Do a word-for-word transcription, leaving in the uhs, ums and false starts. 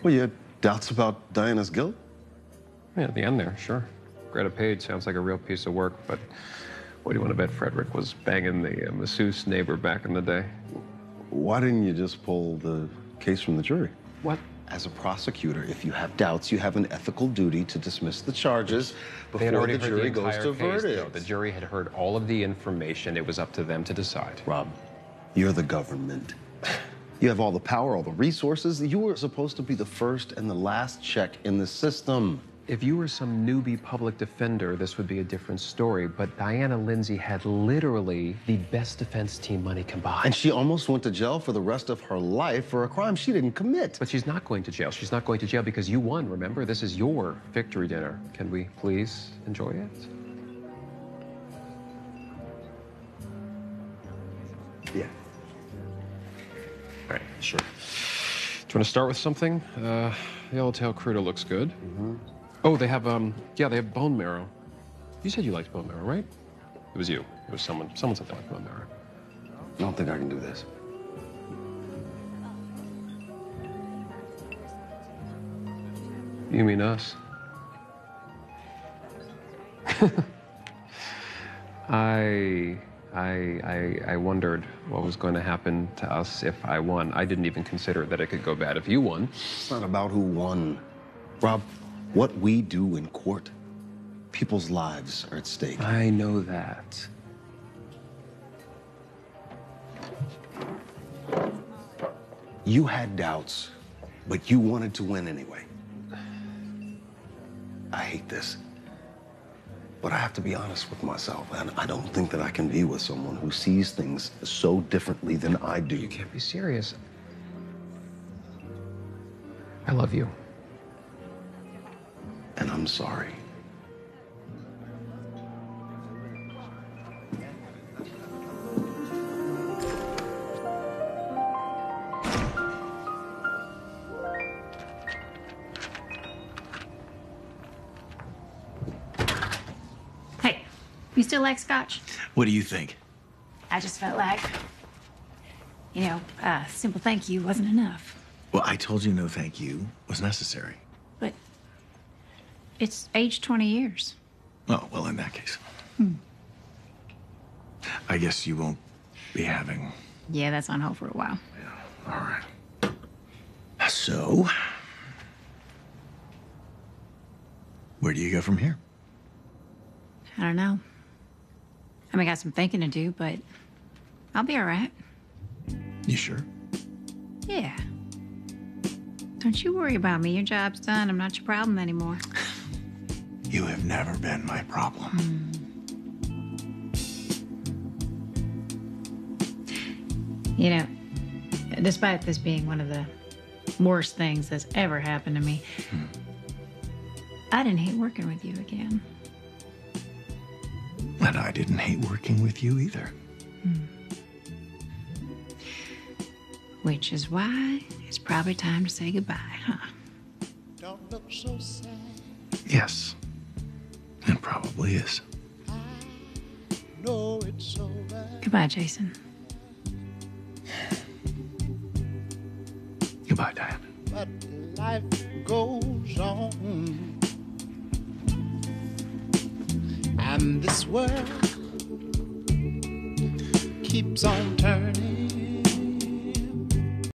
Well, you had doubts about Diana's guilt? Yeah, at the end there, sure. Greta Page sounds like a real piece of work, but what do you want to bet Frederick was banging the uh, masseuse neighbor back in the day? Why didn't you just pull the case from the jury? What? As a prosecutor, if you have doubts, you have an ethical duty to dismiss the charges They had before already the heard jury the goes entire to case, though. verdict. The jury had heard all of the information. It was up to them to decide. Rob, you're the government. You have all the power, all the resources. You were supposed to be the first and the last check in the system. If you were some newbie public defender, this would be a different story. But Diana Lindsay had literally the best defense team money combined. And she almost went to jail for the rest of her life for a crime she didn't commit. But she's not going to jail. She's not going to jail because you won, remember? This is your victory dinner. Can we please enjoy it? Yeah. All right, sure. Do you want to start with something? Uh, the Yellowtail Cruda looks good. Mm-hmm. Oh, they have, um, yeah, they have bone marrow. You said you liked bone marrow, right? It was you. It was someone. Someone said they liked bone marrow. I don't think I can do this. You mean us? I, I, I, I wondered what was going to happen to us if I won. I didn't even consider that it could go bad if you won. It's not about who won. Rob, what we do in court, people's lives are at stake. I know that. You had doubts, but you wanted to win anyway. I hate this, but I have to be honest with myself, and I don't think that I can be with someone who sees things so differently than I do. You can't be serious. I love you. And I'm sorry. Hey, you still like scotch? What do you think? I just felt like, you know, a simple thank you wasn't enough. Well, I told you no thank you was necessary. But it's aged twenty years. Oh, well, in that case. Hmm. I guess you won't be having... Yeah, that's on hold for a while. Yeah, all right. So, where do you go from here? I don't know. I mean, I got some thinking to do, but I'll be all right. You sure? Yeah. Don't you worry about me. Your job's done. I'm not your problem anymore. You have never been my problem. Mm. You know, despite this being one of the worst things that's ever happened to me, Hmm. I didn't hate working with you again. And I didn't hate working with you either. Hmm. Which is why it's probably time to say goodbye, huh? Don't look so sad. Yes. It probably is. No, it's alright. Goodbye, Jason. Goodbye, Diane. But life goes on. And this world keeps on turning.